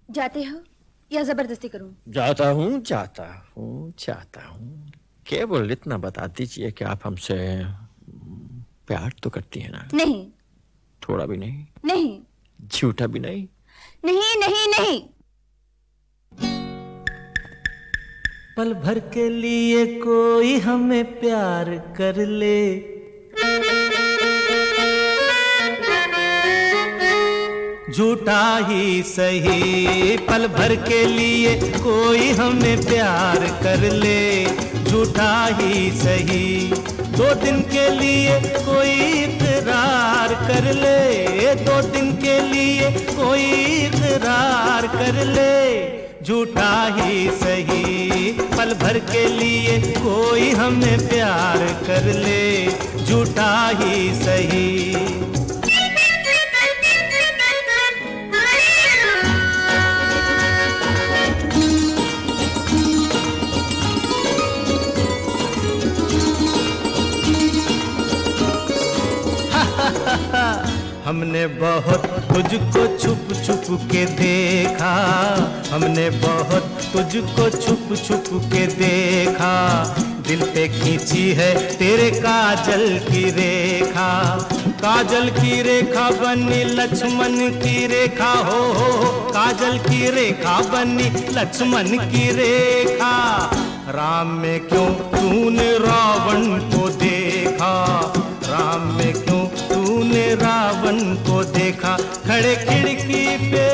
जाते हो या जबरदस्ती करूं? जाता हूँ जाता हूँ जाता हूँ। केवल इतना बता दीजिए कि आप हमसे प्यार तो करती हैं ना? नहीं। थोड़ा भी नहीं? नहीं। झूठा भी नहीं? नहीं नहीं नहीं। पल भर के लिए कोई हमें प्यार कर ले, झूठा ही सही। पल भर के लिए कोई हमें प्यार कर ले, झूठा ही सही। 2 दिन के लिए कोई इकरार कर ले, 2 दिन के लिए कोई इकरार कर ले, झूठा ही सही। पल भर के लिए कोई हमें प्यार कर ले, झूठा ही सही। हमने बहुत तुझको छुप छुप के देखा, हमने बहुत तुझको छुप छुप के देखा। दिल पे खींची है तेरे काजल की रेखा, काजल की रेखा बनी लक्ष्मण की रेखा। हो काजल की रेखा बनी लक्ष्मण की रेखा। राम में क्यों तूने रावण को देखा, राम में क्यों तूने रावण को देखा। खड़े खिड़की पे,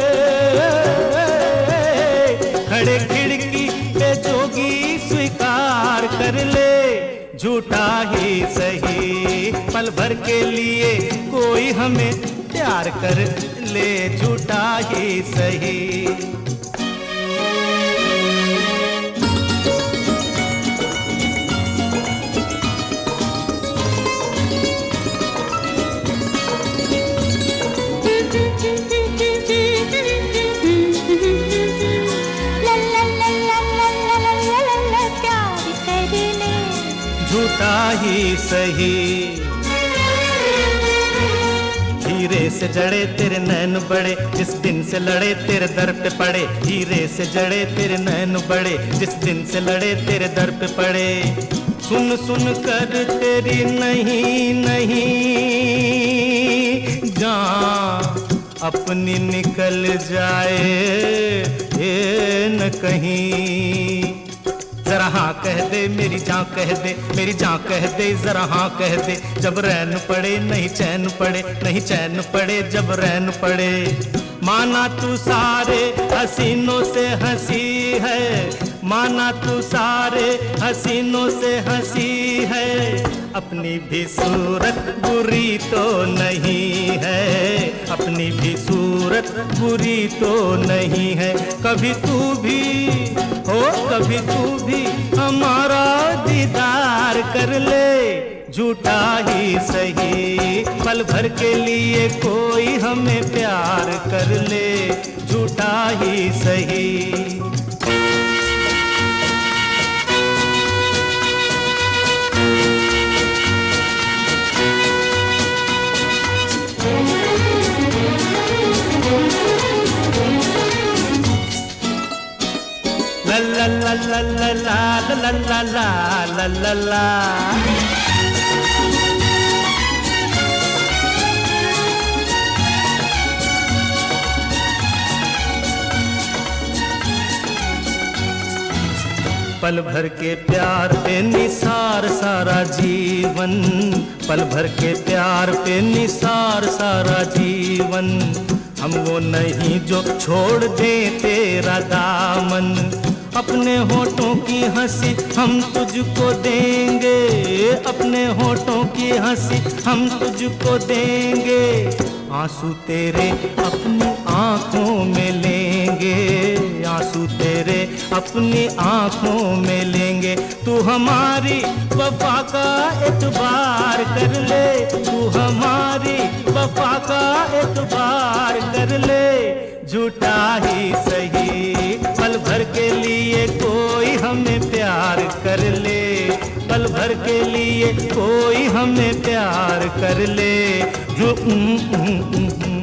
खड़े खिड़की पे जोगी स्वीकार कर ले, झूठा ही सही। पल भर के लिए कोई हमें प्यार कर ले, झूठा ही सही। झूठा ही सही। हीरे से जड़े तेरे नैन बड़े, जिस दिन से लड़े तेरे दर पे पड़े। हीरे से जड़े तेरे नैन बड़े, जिस दिन से लड़े तेरे दर पे पड़े। सुन सुन कर तेरी नहीं नहीं जान अपनी निकल जाए ये न कहीं। जरा हाँ कह दे मेरी जान कह दे, मेरी जान कह दे जरा हाँ कह दे। जब रैन पड़े नहीं चैन पड़े, नहीं चैन पड़े जब रैन पड़े। माना तू सारे हसीनों से हंसी है, माना तू सारे हसीनों से हंसी है। अपनी भी सूरत बुरी तो नहीं है, अपनी भी सूरत बुरी तो नहीं है। कभी तू भी हो, कभी तू भी हमारा दीदार कर ले, झूठा ही सही। पल भर के लिए कोई हमें प्यार कर ले, झूठा ही सही। ला ला ला ला ला ला ला ला ला ला। पल भर के प्यार पे निसार सारा जीवन, पल भर के प्यार पे निसार सारा जीवन। हम वो नहीं जो छोड़ दे तेरा दामन। अपने होठों की हंसी हम तुझको देंगे, अपने होठों की हंसी हम तुझको देंगे। आंसू तेरे अपनी आंखों में लेंगे, आंसू तेरे अपनी आंखों में लेंगे। तू हमारी वफा का एतबार कर ले, तू हमारी वफा का एतबार कर ले, झूठा ही सही। पल भर के लिए कोई हमें प्यार कर ले, पल भर के लिए कोई हमें प्यार कर ले।